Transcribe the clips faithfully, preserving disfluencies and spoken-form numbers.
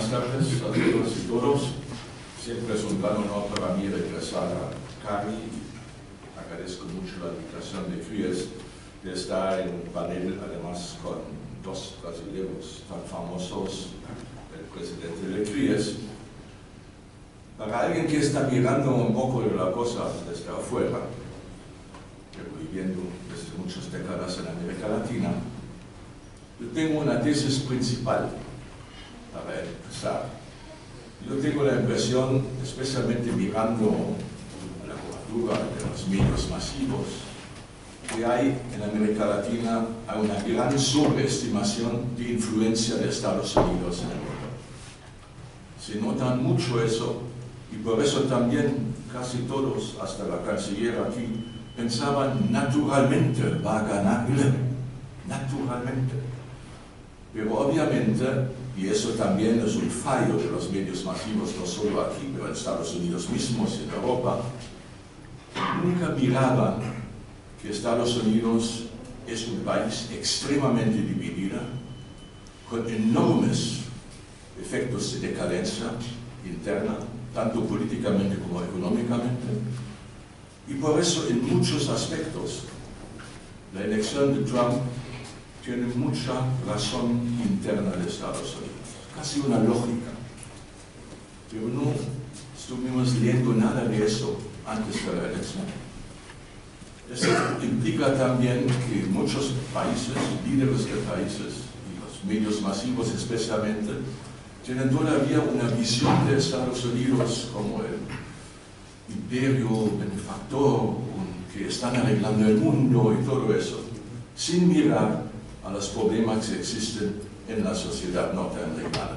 buenas tardes a todos y todos. Siempre es un gran honor para mí regresar a Cali. Agradezco mucho la invitación de FIES de estar en un panel, además con dos brasileños tan famosos, el presidente de FIES. Para alguien que está mirando un poco de la cosa desde afuera, viviendo desde muchas décadas en América Latina, yo tengo una tesis principal para empezar. Yo tengo la impresión, especialmente mirando la cobertura de los medios masivos, que hay en América Latina hay una gran sobreestimación de influencia de Estados Unidos en el mundo. Se nota mucho eso, y por eso también casi todos, hasta la canciller aquí, pensaban naturalmente va a ganar Hillary, naturalmente. Pero obviamente, y eso también es un fallo de los medios masivos, no solo aquí, pero en Estados Unidos mismos y en Europa, nunca miraban que Estados Unidos es un país extremadamente dividido, con enormes efectos de decadencia interna, tanto políticamente como económicamente. Y por eso, en muchos aspectos, la elección de Trump tiene mucha razón interna de Estados Unidos, casi una lógica. Pero no estuvimos leyendo nada de eso antes de la elección. Eso implica también que muchos países, líderes de países, y los medios masivos especialmente, tienen todavía una visión de Estados Unidos como el imperio benefactor, que están arreglando el mundo y todo eso, sin mirar a los problemas que existen en la sociedad norteamericana.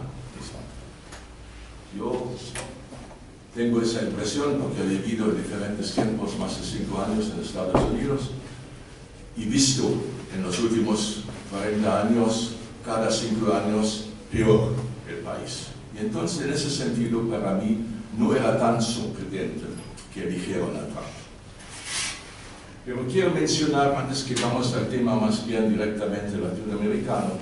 Yo tengo esa impresión porque he vivido en diferentes tiempos, más de cinco años en Estados Unidos, y visto en los últimos cuarenta años, cada cinco años, peor el país. Y entonces, en ese sentido, para mí, no era tan sorprendente que eligieron a Trump. Pero quiero mencionar, antes que vamos al tema más bien directamente latinoamericano,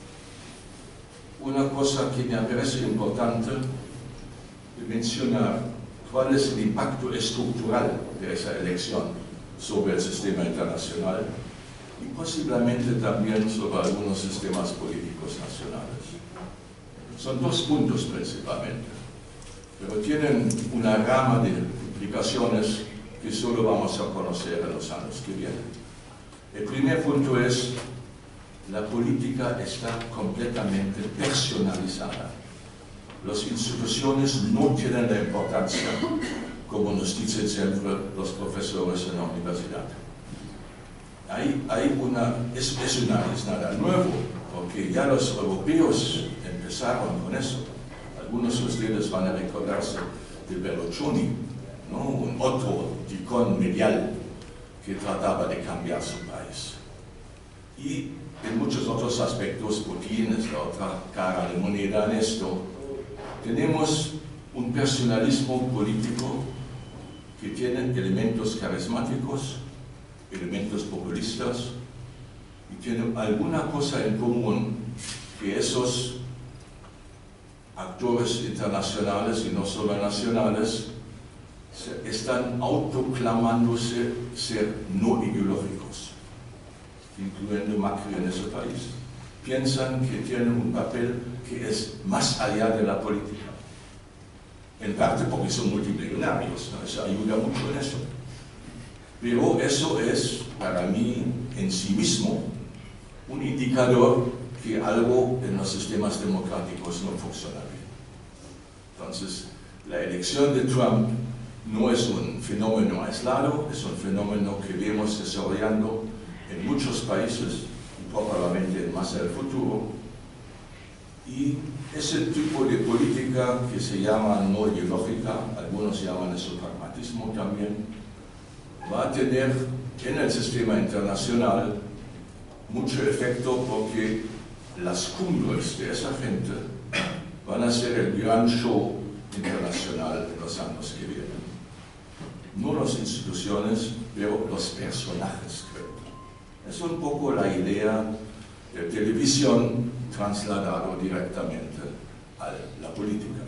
una cosa que me parece importante de mencionar, cuál es el impacto estructural de esa elección sobre el sistema internacional y posiblemente también sobre algunos sistemas políticos nacionales. Son dos puntos principalmente, pero tienen una gama de implicaciones que solo vamos a conocer en los años que vienen. El primer punto es, la política está completamente personalizada. Las instituciones no tienen la importancia, como nos dicen siempre los profesores en la universidad. Hay, hay una, es, es, una, es nada nuevo, porque ya los europeos empezaron con eso. Algunos de ustedes van a recordarse de Berlusconi, ¿no? Un otro ticón medial que trataba de cambiar su país. Y en muchos otros aspectos, Putin es la otra cara de moneda en esto. Tenemos un personalismo político que tiene elementos carismáticos, elementos populistas, y tiene alguna cosa en común que esos actores internacionales y no solo nacionales están autoclamándose ser no ideológicos, incluyendo Macri en ese país. Piensan que tienen un papel que es más allá de la política. En parte porque son multimillonarios, ¿no? Eso ayuda mucho en eso. Pero eso es, para mí, en sí mismo, un indicador que algo en los sistemas democráticos no funciona bien. Entonces, la elección de Trump no es un fenómeno aislado, es un fenómeno que vemos desarrollando en muchos países, y probablemente más en el futuro. Y ese tipo de política que se llama no ideológica, algunos llaman eso pragmatismo también, va a tener en el sistema internacional mucho efecto porque las cumbres de esa gente van a ser el gran show internacional en los años que vienen. No las instituciones, pero los personajes, creo. Es un poco la idea de televisión trasladado directamente a la política.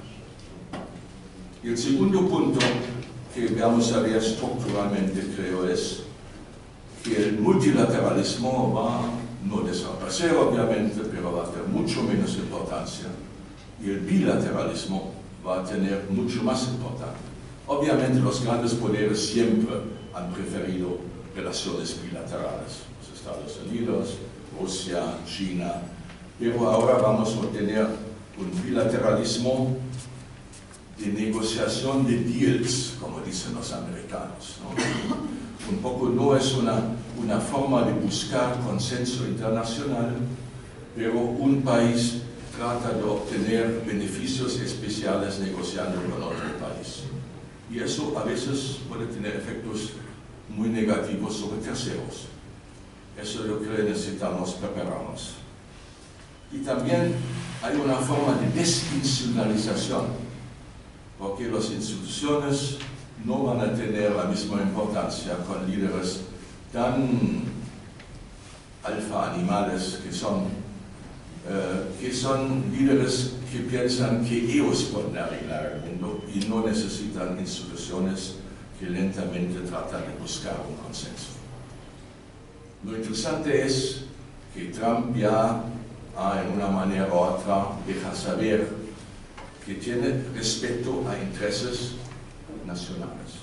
Y el segundo punto que vamos a ver estructuralmente, creo, es que el multilateralismo va no desaparecer, obviamente, pero va a tener mucho menos importancia, y el bilateralismo va a tener mucho más importancia. Obviamente, los grandes poderes siempre han preferido relaciones bilaterales, los Estados Unidos, Rusia, China, pero ahora vamos a tener un bilateralismo de negociación de deals, como dicen los americanos, ¿no? Un poco no es una, una forma de buscar consenso internacional, pero un país trata de obtener beneficios especiales negociando con otro país. Y eso a veces puede tener efectos muy negativos sobre terceros. Eso yo creo que necesitamos prepararnos. Y también hay una forma de desinstitucionalización, porque las instituciones no van a tener la misma importancia con líderes tan alfa animales que son, eh, que son líderes que piensan que ellos pueden arreglar el mundo y no necesitan instituciones que lentamente tratan de buscar un consenso. Lo interesante es que Trump ya, ah, en una manera u otra, deja saber que tiene respeto a intereses nacionales,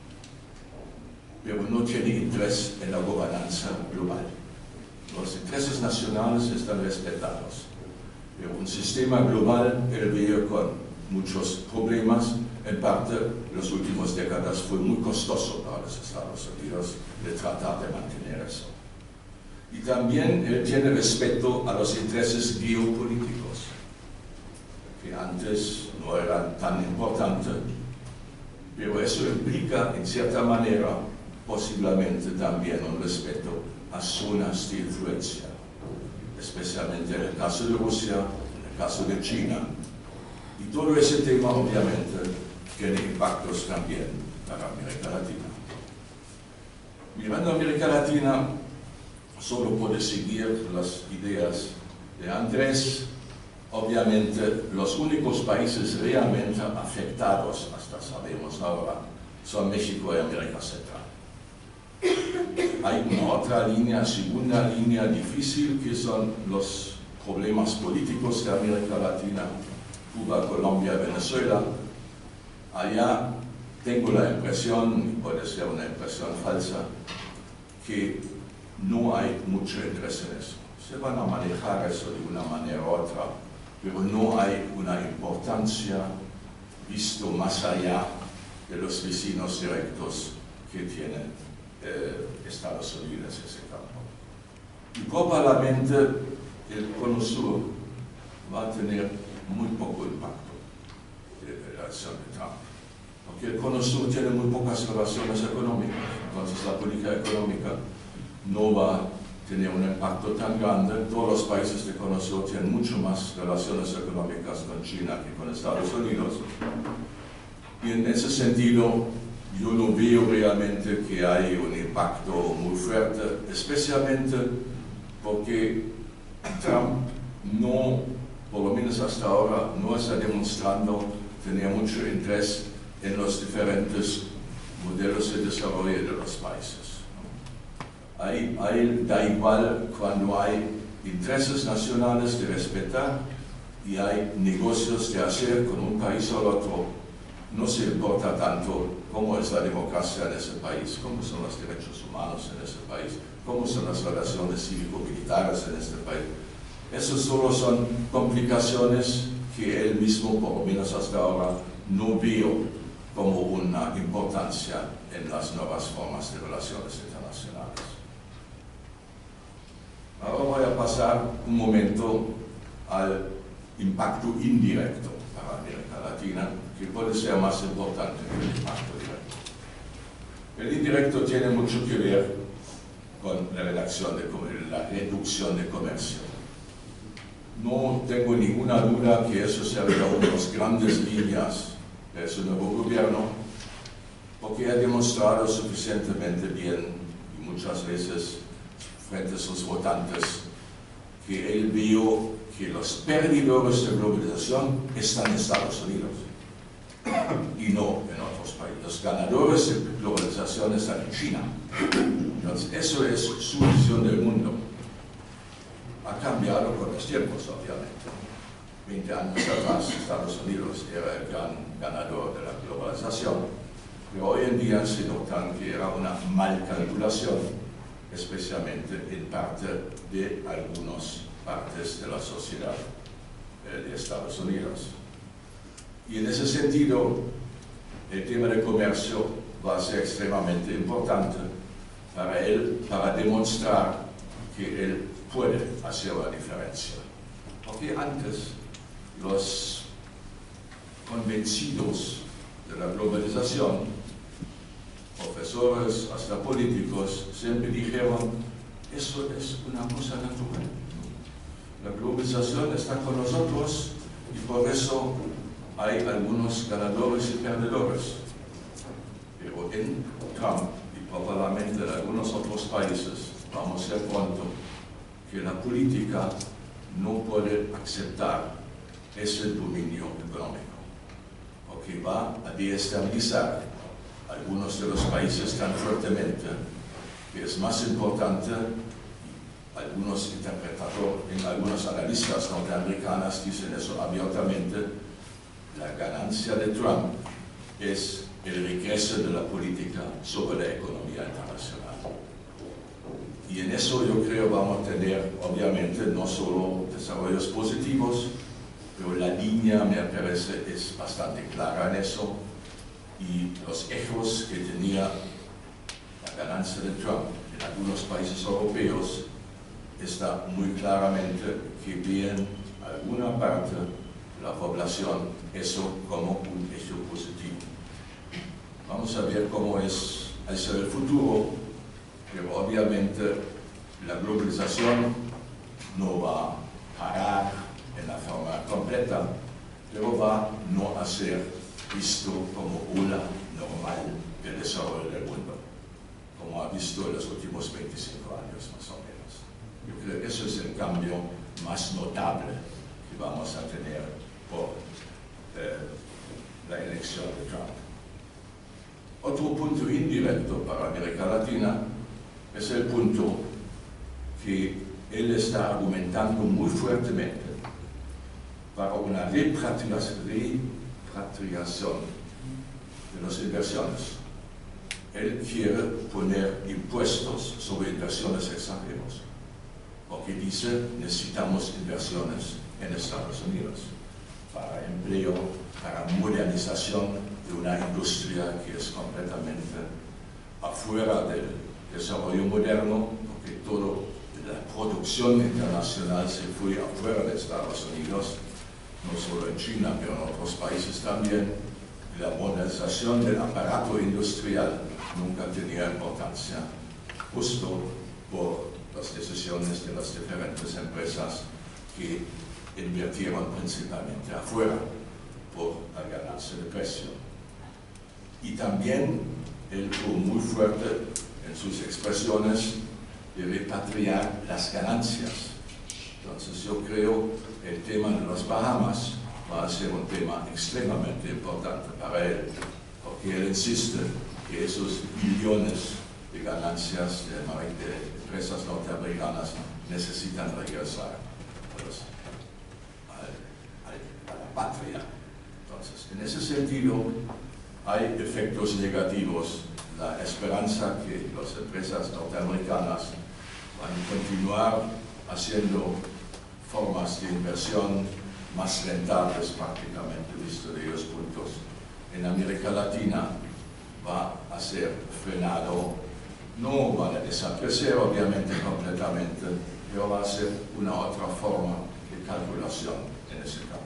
pero no tiene interés en la gobernanza global. Los intereses nacionales están respetados, pero un sistema global él ve con muchos problemas. En parte, en las últimas décadas fue muy costoso para los Estados Unidos de tratar de mantener eso. Y también él tiene respeto a los intereses geopolíticos, que antes no eran tan importantes, pero eso implica, en cierta manera, posiblemente también un respeto a zonas de influencia, especialmente en el caso de Rusia, en el caso de China. Y todo ese tema, obviamente, tiene impactos también para América Latina. Mirando a América Latina, solo puede seguir las ideas de Andrés. Obviamente, los únicos países realmente afectados, hasta sabemos ahora, son México y América Central. Hay una otra línea, segunda línea difícil, que son los problemas políticos de América Latina, Cuba, Colombia, Venezuela. Allá tengo la impresión, y puede ser una impresión falsa, que no hay mucho interés en eso. Se van a manejar eso de una manera u otra, pero no hay una importancia visto más allá de los vecinos directos que tienen eh, Estados Unidos en ese campo. Y probablemente el Cono Sur va a tener muy poco impacto de la acción de Trump, porque el Cono Sur tiene muy pocas relaciones económicas, entonces la política económica no va a tener un impacto tan grande. Todos los países de Cono Sur tienen mucho más relaciones económicas con China que con Estados Unidos. Y en ese sentido, yo no veo realmente que hay un impacto muy fuerte, especialmente porque Trump no, por lo menos hasta ahora, no está demostrando tener mucho interés en los diferentes modelos de desarrollo de los países. Ahí, ahí da igual cuando hay intereses nacionales de respetar y hay negocios de hacer con un país o el otro. No se importa tanto cómo es la democracia en ese país, cómo son los derechos humanos en ese país, cómo son las relaciones cívico-militares en este país. Esas solo son complicaciones que él mismo, por lo menos hasta ahora, no veo como una importancia en las nuevas formas de relaciones internacionales. Ahora voy a pasar un momento al impacto indirecto para América Latina, que puede ser más importante que el impacto directo. El indirecto tiene mucho que ver con la reducción de, la reducción de comercio. No tengo ninguna duda que eso sería una de las grandes líneas de su nuevo gobierno, porque ha demostrado suficientemente bien y muchas veces frente a sus votantes que él vio que los perdedores de globalización están en Estados Unidos y no en otros países. Los ganadores de globalización están en China. Entonces, eso es su visión del mundo. Ha cambiado con los tiempos, obviamente. veinte años atrás, Estados Unidos era el gran ganador de la globalización, pero hoy en día se nota que era una mal calculación, especialmente en parte de algunas partes de la sociedad eh, de Estados Unidos. Y en ese sentido, el tema del comercio va a ser extremadamente importante para él, para demostrar que él puede hacer la diferencia. Porque antes, los convencidos de la globalización, profesores, hasta políticos, siempre dijeron, eso es una cosa natural. La globalización está con nosotros y por eso hay algunos ganadores y perdedores. Pero en Trump y probablemente en algunos otros países vamos a ver pronto que la política no puede aceptar ese dominio económico, porque va a desestabilizar algunos de los países tan fuertemente que es más importante. Algunos interpretadores, algunos analistas norteamericanos dicen eso abiertamente. La ganancia de Trump es el regreso de la política sobre la economía internacional. Y en eso yo creo vamos a tener, obviamente, no solo desarrollos positivos, pero la línea, me parece, es bastante clara en eso. Y los ecos que tenía la ganancia de Trump en algunos países europeos está muy claramente que ven alguna parte de la población eso como un hecho positivo. Vamos a ver cómo es hacia el futuro, pero obviamente la globalización no va a parar en la forma completa, pero va no a ser visto como una normal del desarrollo del mundo, como ha visto en los últimos veinticinco años más o menos. Yo creo que eso es el cambio más notable que vamos a tener por eh, la elección de Trump. Otro punto indirecto para América Latina es el punto que él está argumentando muy fuertemente para una repatriación de las inversiones. Él quiere poner impuestos sobre inversiones extranjeras, porque dice necesitamos inversiones en Estados Unidos para empleo, para modernización de una industria que es completamente afuera del desarrollo moderno, porque toda la producción internacional se fue afuera de Estados Unidos, no solo en China, pero en otros países también. La modernización del aparato industrial nunca tenía importancia, justo por las decisiones de las diferentes empresas que invirtieron principalmente afuera por la ganancia de precio. Y también él fue muy fuerte en sus expresiones de repatriar las ganancias. Entonces yo creo que el tema de las Bahamas va a ser un tema extremadamente importante para él, porque él insiste que esos billones de ganancias de, de empresas norteamericanas necesitan regresar a, los, a, a, a la patria. Entonces, en ese sentido, hay efectos negativos. La esperanza que las empresas norteamericanas van a continuar haciendo formas de inversión más rentables prácticamente, visto de ellos puntos. En América Latina va a ser frenado, no van a desaparecer obviamente completamente, pero va a ser una otra forma de calculación en ese campo.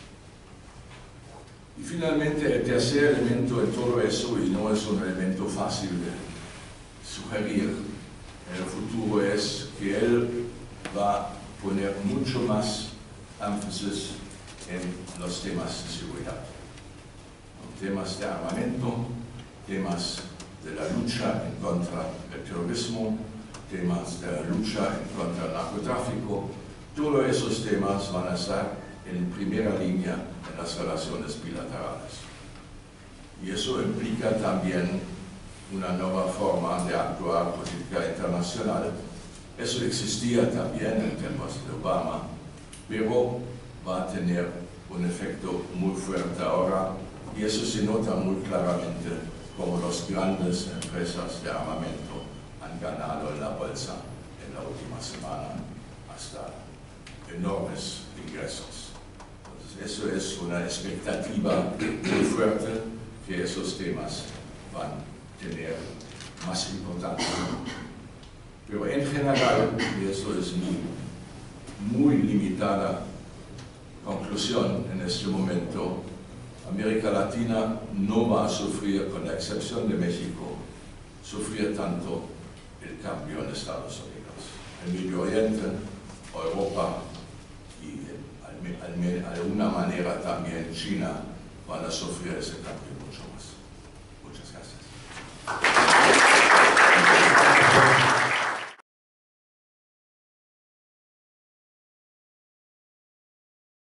Y finalmente el tercer elemento en todo eso, y no es un elemento fácil de sugerir en el futuro, es que él va a poner mucho más énfasis en los temas de seguridad, temas de armamento, temas de la lucha en contra del terrorismo, temas de la lucha en contra del narcotráfico. todos esos temas van a estar en primera línea en las relaciones bilaterales. Y eso implica también una nueva forma de actuar política internacional. Eso existía también en tiempos de Obama, pero va a tener un efecto muy fuerte ahora, y eso se nota muy claramente como las grandes empresas de armamento han ganado en la bolsa en la última semana hasta enormes ingresos. Entonces, eso es una expectativa muy fuerte que esos temas van a tener más importancia. Pero en general, y eso es mi muy limitada conclusión en este momento, América Latina no va a sufrir, con la excepción de México, sufrir tanto el cambio en Estados Unidos. El Medio Oriente, Europa y de alguna manera también China van a sufrir ese cambio mucho más.